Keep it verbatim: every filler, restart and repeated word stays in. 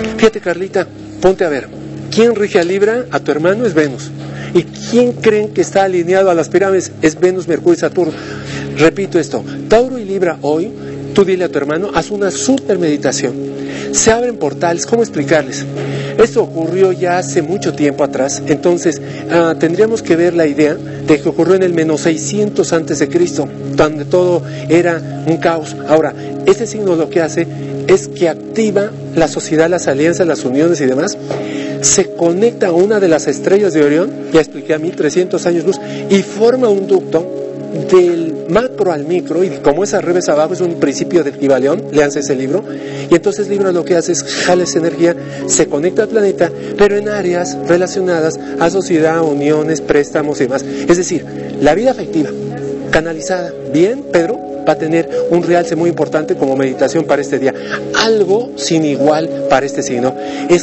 Fíjate, Carlita, ponte a ver. ¿Quién rige a Libra? A tu hermano es Venus. ¿Y quién creen que está alineado a las pirámides? Es Venus, Mercurio y Saturno. Repito esto, Tauro y Libra hoy, tú dile a tu hermano, haz una super meditación. Se abren portales, ¿cómo explicarles? Esto ocurrió ya hace mucho tiempo atrás, entonces uh, tendríamos que ver la idea de que ocurrió en el menos seiscientos antes de Cristo, donde todo era un caos. Ahora, este signo lo que hace es que activa la sociedad, las alianzas, las uniones y demás, se conecta a una de las estrellas de Orión, ya expliqué a mil trescientos años luz, y forma un ducto del macro al micro, y como es arriba es abajo, es un principio del Kybalión, léanse ese libro, y entonces el libro lo que hace es jala esa energía, se conecta al planeta, pero en áreas relacionadas a sociedad, uniones, préstamos y demás. Es decir, la vida afectiva, canalizada bien, Pedro, va a tener un realce muy importante como meditación para este día, algo sin igual para este signo. Es